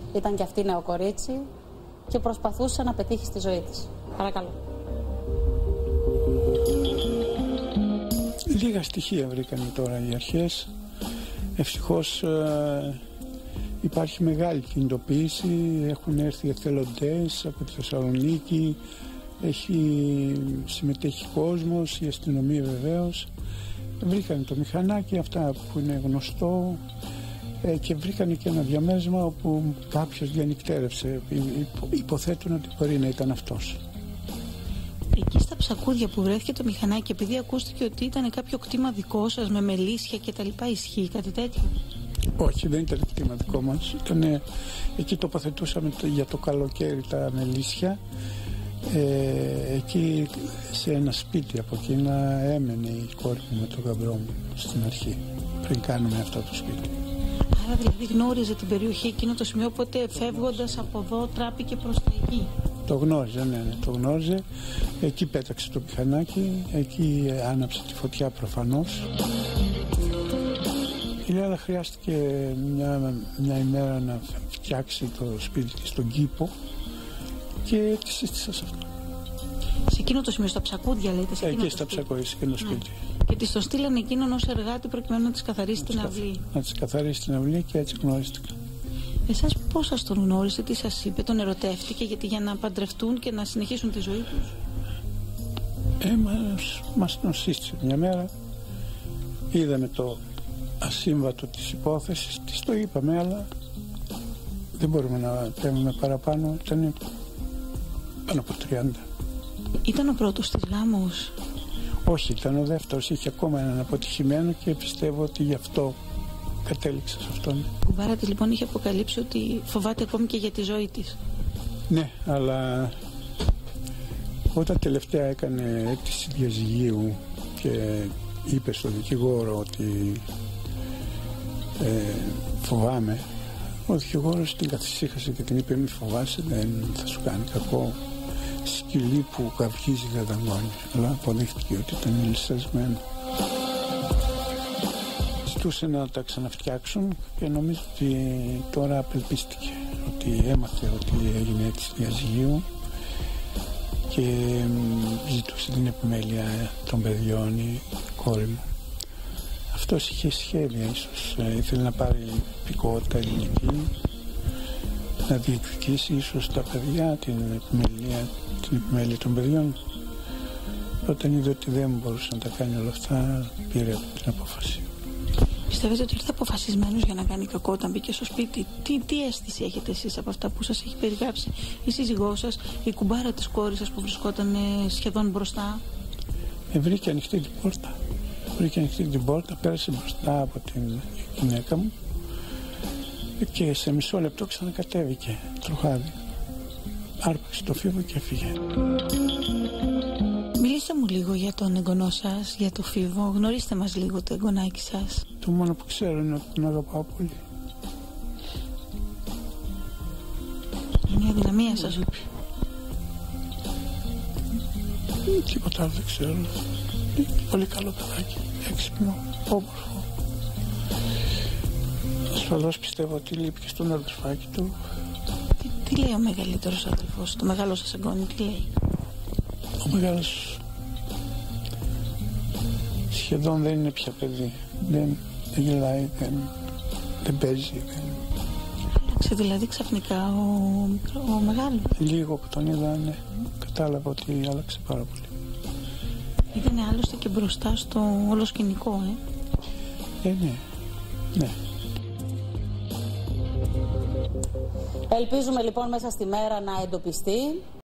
Ήταν και αυτή νέο κορίτσι και προσπαθούσε να πετύχει στη ζωή της. Παρακαλώ. Λίγα στοιχεία βρήκανε τώρα οι αρχές. Ευτυχώς υπάρχει μεγάλη κινητοποίηση. Έχουν έρθει εθελοντές από τη Θεσσαλονίκη. Συμμετέχει κόσμος, η αστυνομία βεβαίως. Βρήκανε το μηχανάκι, αυτά που είναι γνωστό, και βρήκανε και ένα διαμέρισμα όπου κάποιος διανυκτέρευσε. Υποθέτουν ότι μπορεί να ήταν αυτός. Εκεί στα ψακούδια που βρέθηκε το μηχανάκι, επειδή ακούστηκε ότι ήταν κάποιο κτήμα δικό σας με μελίσια και τα λοιπά, ισχύει κάτι τέτοιο? Όχι, δεν ήταν κτήμα δικό μας. Εκεί τοποθετούσαμε για το καλοκαίρι τα μελίσια. Εκεί σε ένα σπίτι από εκεί έμενε η κόρη μου με τον γαμπρό μου στην αρχή, πριν κάνουμε αυτό το σπίτι. Άρα δηλαδή γνώριζε την περιοχή εκείνο το σημείο, οπότε φεύγοντας από εδώ τράπηκε προς τα εκεί? Το γνώριζε, ναι, το γνώριζε. Εκεί πέταξε το μηχανάκι, εκεί άναψε τη φωτιά προφανώς. Η Λέλα χρειάστηκε μια ημέρα να φτιάξει το σπίτι της στον κήπο και τη σύστησα σε αυτό. Σε εκείνο το σημείο, στα ψακούδια λέτε? Εκεί στα ψακούδια, σε εκείνο το σπίτι. Και τη το στείλανε εκείνον ως εργάτη προκειμένου να της καθαρίσει την αυλή? Να της καθαρίσει την αυλή και έτσι γνώριστηκα. Εσάς πώς σας τον γνώρισε, τι σας είπε, τον ερωτεύτηκε για να παντρευτούν και να συνεχίσουν τη ζωή τους? Μας τον σύστησε μια μέρα. Είδαμε το ασύμβατο της υπόθεσης, της το είπαμε, αλλά δεν μπορούμε να παίρνουμε παραπάνω. Ήταν πάνω από 30. Ήταν ο πρώτος της γάμος? Όχι, ήταν ο δεύτερος. Είχε ακόμα έναν αποτυχημένο και πιστεύω ότι γι' αυτό κατέληξε σε αυτόν. Η κουμπάρα της λοιπόν είχε αποκαλύψει ότι φοβάται ακόμη και για τη ζωή της. Ναι, αλλά όταν τελευταία έκανε αίτηση διαζυγίου και είπε στον δικηγόρο ότι φοβάμαι, ο δικηγόρος την καθησύχασε και την είπε μη φοβάσαι, δεν θα σου κάνει κακό, σκυλί που καυγίζει δεν δαγκώνει. Αλλά αποδείχτηκε ότι ήταν λυσσασμένο. Ζητούσε να τα ξαναφτιάξουν και νομίζω ότι τώρα απελπίστηκε, ότι έμαθε ότι έγινε αίτηση διαζυγίου και ζητούσε την επιμέλεια των παιδιών η κόρη μου. Αυτός είχε σχέδια, ίσως ήθελε να πάρει υπηκότητα ελληνική, να διεκδικήσει ίσως τα παιδιά, την επιμέλεια των παιδιών. Όταν είδε ότι δεν μπορούσε να τα κάνει όλα αυτά, πήρε την απόφαση. Πιστεύετε ότι ήρθε αποφασισμένος για να κάνει κακό όταν μπήκε στο σπίτι? Τι αίσθηση έχετε εσείς από αυτά που σας έχει περιγράψει η σύζυγός σας, η κουμπάρα της κόρης σας που βρισκόταν σχεδόν μπροστά? Βρήκε ανοιχτή την πόρτα. Πέρασε μπροστά από την γυναίκα μου και σε μισό λεπτό ξανακατέβηκε τροχάδι. Άρπαξε το φίβο και έφυγε. Μιλήστε μου λίγο για τον εγγονό σας, για το φίβο. Γνωρίστε μας λίγο το εγγονάκι σας. Το μόνο που ξέρω είναι ότι τον αγαπάω πολύ. Είναι η αδυναμία σας? Τίποτα άλλο δεν ξέρω. Είναι πολύ καλό παιδάκι, έξυπνο, όμορφο. Ασφαλώς πιστεύω ότι λείπει και στον αδερφάκι του. Τι λέει ο μεγαλύτερος αδερφός, το μεγάλο σας εγγόνι, τι λέει? Ο μεγάλος σχεδόν δεν είναι πια παιδί. Δεν γελάει, δεν παίζει. Άλλαξε δηλαδή ξαφνικά ο μεγάλος? Λίγο που τον είδα, ναι, κατάλαβα ότι άλλαξε πάρα πολύ. Ήτανε άλλωστε και μπροστά στο όλο σκηνικό, ναι. Ελπίζουμε λοιπόν μέσα στη μέρα να εντοπιστεί